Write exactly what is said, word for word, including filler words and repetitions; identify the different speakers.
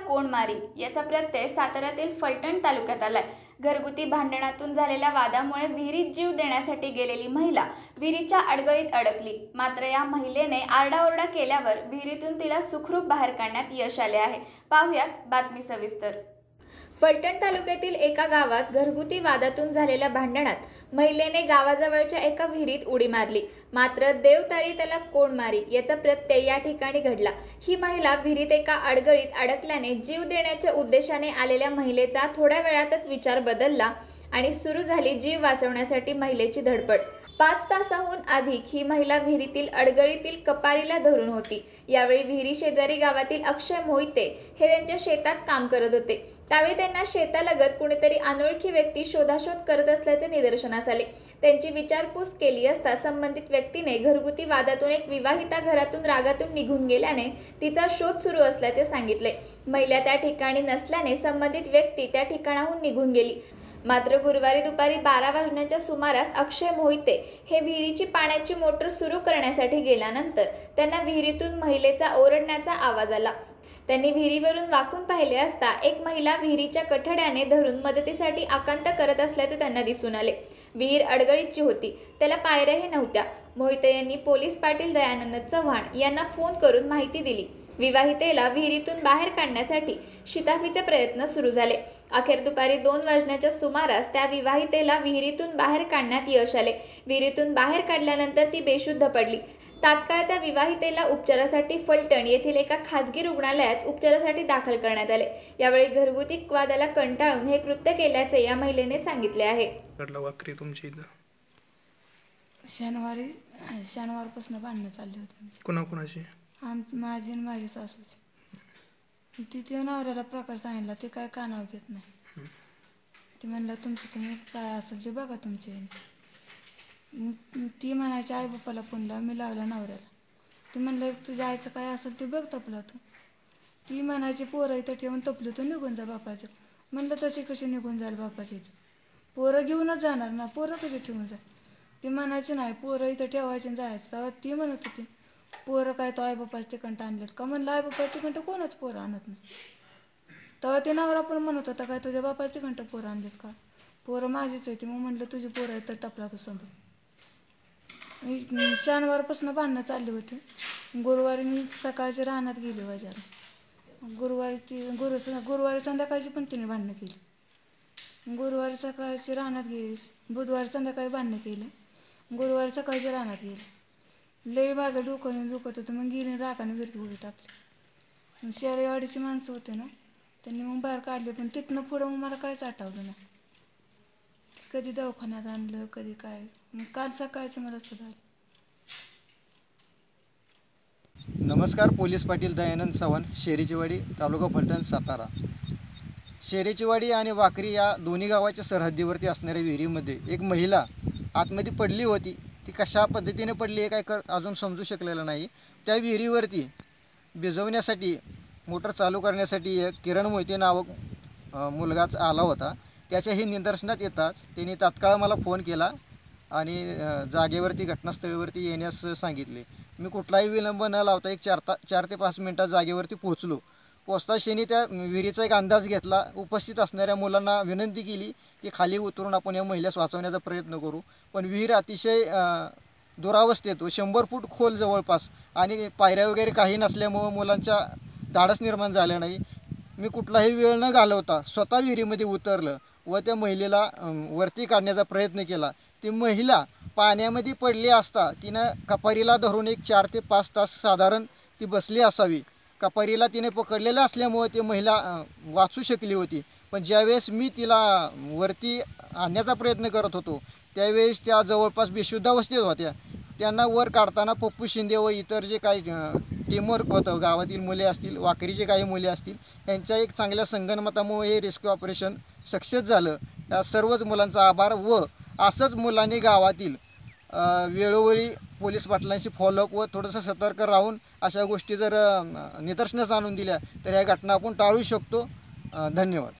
Speaker 1: कोण मारी याचा प्रत्यय साताऱ्यातील फलटण तालुक्यात आलाय। घरगुती भांडणातून झालेल्या वादामुळे विहिरीत जीव देण्यासाठी गेलेली महिला विहिरीच्या अडगळीत अडकली। मात्र या महिलेने आरडाओरडा केल्यावर विहिरीतून तिला सुखरूप बाहेर काढण्यात यश आले आहे। पाहुयात बातमी सविस्तर। फलटण तालुक्यातील एका गावात घरगुती वादातून झालेल्या भांडणात महिलेने गावाजवळच्या एका विहिरीत उडी मारली। मात्र देवतारी त्याला कोण मारी याचा प्रत्यय या ठिकाणी घडला। ही महिला विहिरीत एका अडगळीत अडकल्याने जीव देण्याच्या उद्देशाने आलेल्या महिलेचा थोड्या वेळातच विचार बदलला आणि सुरू झाली जीव वाचवण्यासाठी महिलेची धडपड। पाच तासाहून अधिक ही महिला विहिरीतील अडगळीतील कपारीला धरून होती। यावेळी विहिरी शेजारी गावातील अक्षय मोहिते हे त्यांच्या शेतात काम करत होते। त्यावेळी त्यांना शेतालगत कुणीतरी अनोळखी व्यक्ती शोधाशोध करत असल्याचे निदर्शनास आले। त्यांची विचारपूस केली असता संबंधित व्यक्तीने घरगुती वादातून एक विवाहिता घरातून रागातून निघून गेल्याने तिचा शोध सुरू असल्याचे सांगितले। महिला त्या ठिकाणी नसल्याने संबंधित व्यक्ती त्या ठिकाणाहून निघून गेली। मात्र गुरुवारी दुपारी बारा वाजण्याच्या सुमारास अक्षय मोहिते हे विहिरीची पाण्याची मोटर सुरू करण्यासाठी गेल्यानंतर त्यांना विहिरीतून महिलेचा ओरडण्याचा आवाज आला। त्यांनी विहिरीवरून वाकून पाहिले असता एक महिला विहिरीच्या कठड्याने धरून मदतीसाठी आकांत करत असल्याचे त्यांना दिसून आले। विहीर अडगळीची होती, त्याला पायऱ्याही नव्हत्या। मोहिते यांनी पोलीस पाटील दयानंद चव्हाण यांना फोन करून माहिती दिली। विवाहितेला विहिरीतून बाहेर काढण्यासाठी शिताफीचे प्रयत्न सुरू झाले। अखेर दुपारी दोन वाजण्याच्या सुमारास त्या विवाहितेला विहिरीतून बाहेर काढण्यात यश आले। विहिरीतून बाहेर काढल्यानंतर ती बेशुद्ध पडली। तात्काळ त्या विवाहितेला उपचारासाठी फलटण येथील एका खासगी रुग्णालयात उपचारासाठी दाखल करण्यात आले। यावेळी घरगुती वादाला कंटाळून हे कृत्य केल्याचे या महिलेने सांगितले आहे।
Speaker 2: शनिवारी शनिवारपासून भांडणं चालली होती आमची।
Speaker 3: कोणाकोणाची?
Speaker 2: आम माझी आणि माझी सासूची। तिथे नवऱ्याला प्रकार सांगितला, ते काय कानावर घेत नाही। ती म्हणलं तुमचं तुम्ही काय असेल ते बघा तुमचे। ती म्हणायची आई बाप्पाला फोन लाव, मी लावला नवऱ्याला। ती म्हणलं तुझ्या आईचं काय असेल ते बघ तपला तू। ती म्हणायची पोरं इथं ठेवून तपली तू निघून जा बापाचं। म्हणलं तशी कशी निघून जाईल बापाची इथं, पोरं घेऊनच जाणार ना, पोरं कशी ठेवून जाईल। ती म्हणायची नाही पोरं इथं ठेवायची आणि जायचं। तेव्हा ती म्हणत होती पोरं काय तो आई बापाच तिकंट आणलेत का? म्हणलं आई बापा तिकंट कोणच पोरं आणत नाही। तेव्हा ते नवरा पण म्हणत होता काय तुझ्या बापा तिकंट पोरं आणलेत का? पोरं माझीच आहे ती। मग म्हणलं तुझी पोरं आहे तर टपला तू समोर। शनिवारपासून भांडणं चालली होती। गुरुवारी मी सकाळची रानात गेली बाजारात। गुरुवारी ती गुरु गुरुवारी संध्याकाळची पण तिने भांडणं केली। गुरुवारी सकाळची रानात गेली, बुधवारी संध्याकाळी भांडणं केली, गुरुवारी सकाळची रानात गेली। लई माझं डोकं दुखत होतं, मग गेली रागाने विहिरीत उडी टाकली। शहरेवाडीची माणसं होते ना, त्यांनी मग बाहेर काढले, पण तिथनं पुढं मग मला काहीच आठवलं नाही। कधी दवाखान्यात आणलं कधी काय, मग काल सकाळचे मला सुद्धा आले।
Speaker 4: नमस्कार, पोलीस पाटील दयानंद चव्हाण, शेरीचीवाडी, तालुका फलटण, सातारा। शेरीचीवाडी आणि वाकरी या दोन्ही गावाच्या सरहद्दीवरती असणाऱ्या विहिरीमध्ये एक महिला आतमध्ये पडली होती। ती कशा पद्धतीने पडली हे काय कर अजून समजू शकलेलं नाही। त्या विहिरीवरती भिजवण्यासाठी मोटर चालू करण्यासाठी एक किरण मोहिते नावक मुलगाच आला होता। त्याच्याही निदर्शनात येताच त्यांनी तात्काळ मला फोन केला आणि जागेवरती घटनास्थळीवरती येण्यास सांगितले। मी कुठलाही विलंब न लावता एक चार ता चार ते पाच मिनटात जागेवरती पोहोचलो। पोचताक्षणी त्या विहिरीचा एक अंदाज घेतला। उपस्थित असणाऱ्या मुलांना विनंती केली की खाली उतरून आपण या महिलेस वाचवण्याचा प्रयत्न करू, पण विहीर अतिशय दुरावस्थेत व शंभर फूट खोल जवळपास आणि पायऱ्या वगैरे काही नसल्यामुळं मुलांच्या धाडस निर्माण झालं नाही। मी कुठलाही वेळ न घालवता स्वतः विहिरीमध्ये उतरलं व त्या महिलेला वरती काढण्याचा प्रयत्न केला। ती महिला पाण्यामध्ये पडली असता तिनं कपारीला धरून एक चार ते पाच तास साधारण ती बसली असावी। कपारीला तिने पकडलेलं असल्यामुळे ती महिला वाचू शकली होती, पण ज्यावेळेस मी तिला वरती आणण्याचा प्रयत्न करत होतो त्यावेळेस त्या जवळपास बेशुद्ध अवस्थेत होत्या। त्यांना वर काढताना पप्पू शिंदे व इतर जे काही टीमवर्क होतं, गावातील मुले असतील, वाकरीचे काही मुले असतील, यांच्या एक चांगल्या संगनमतामुळे हे रेस्क्यू ऑपरेशन सक्सेस झालं। या सर्वच मुलांचा आभार व असंच मुलांनी गावातील वेळोवेळी पोलीस पाटलांशी फॉलोअप व थोडंसं सतर्क राहून अशा गोष्टी जर निदर्शनास आणून दिल्या तर या घटना आपण टाळू शकतो। धन्यवाद।